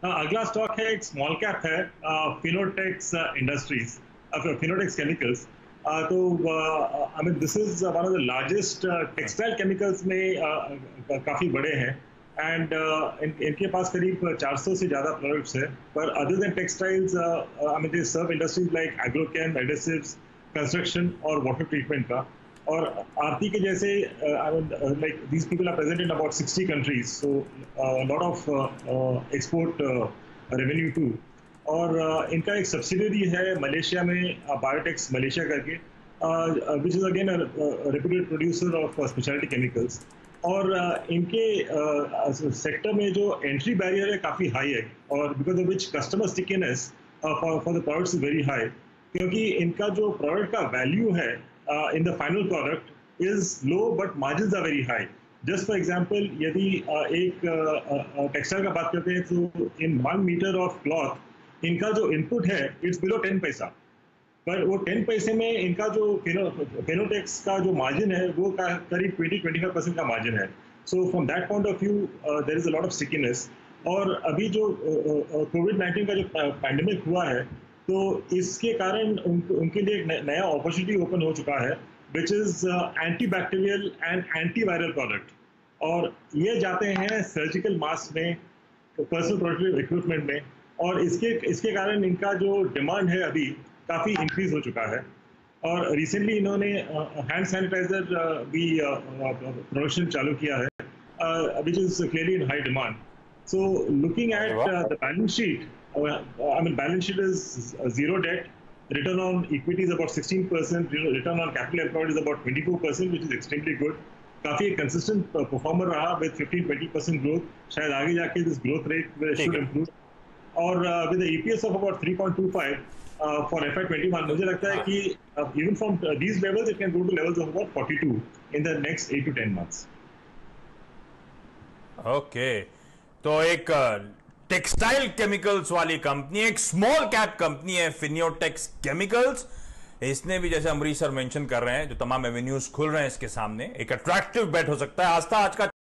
अगला स्टॉक है, एक स्मॉल कैप है, फिनोटेक्स इंडस्ट्रीज, फिनोटेक्स केमिकल्स। तो I mean this is one of the largest textile chemicals में काफ़ी बड़े हैं। एंड इनके पास करीब 400 से ज़्यादा प्रोडक्ट्स है। पर other than textiles, I mean they serve industries like agrochem, adhesives, construction और वाटर ट्रीटमेंट का। और आरती के जैसे like these people are present in about 60 countries, so lot of export revenue too. और इनका एक सब्सिडरी है मलेशिया में, बायोटेक्स मलेशिया करके, which is again reputed producer of speciality chemicals. और इनके सेक्टर में जो एंट्री बैरियर है काफ़ी हाई है, और because of which customer stickiness for the products is very high, क्योंकि इनका जो प्रोडक्ट का वैल्यू है in the final product is low but margin are very high. Just for example, यदि एक टेक्सटाइल का बात करते हैं तो इन 1 मीटर ऑफ क्लॉथ इनका जो इनपुट है इट्स बिलो 10 पैसा। पर वो 10 पैसे में इनका जो फिनोटेक्स का जो मार्जिन है वो करीब 20-25% का मार्जिन है। So from that point of view there is a lot of stickiness. और अभी जो कोविड-19 का जो पैंडेमिक हुआ है, तो इसके कारण उनके लिए एक नया अपॉर्चुनिटी ओपन हो चुका है, which is anti bacterial and anti viral product. और ये जाते हैं सर्जिकल मास्क में, पर्सनल प्रोटेक्टिव इक्विपमेंट में, और इसके कारण इनका जो डिमांड है अभी काफ़ी इंक्रीज हो चुका है। और रिसेंटली इन्होंने हैंड सैनिटाइजर भी प्रोडक्शन चालू किया है, which is clearly in high demand. So looking at the balance sheet, I mean balance sheet is zero debt, return on equity is about 16%, return on capital employed is about 24%, which is extremely good. काफी consistent performer रहा with 15-20% growth. शायद आगे जाके this growth rate should improve. और with the EPS of about 3.25 for FY21, मुझे लगता है कि even from these levels it can go to levels of about 42 in the next 8 to 10 months. Okay. तो एक टेक्सटाइल केमिकल्स वाली company, एक small cap company है फिनियोटेक्स केमिकल्स। इसने भी, जैसे अमरीश सर मेंशन कर रहे हैं, जो तमाम एवेन्यूज खुल रहे हैं इसके सामने, एक अट्रैक्टिव बेट हो सकता है। आस्था आज का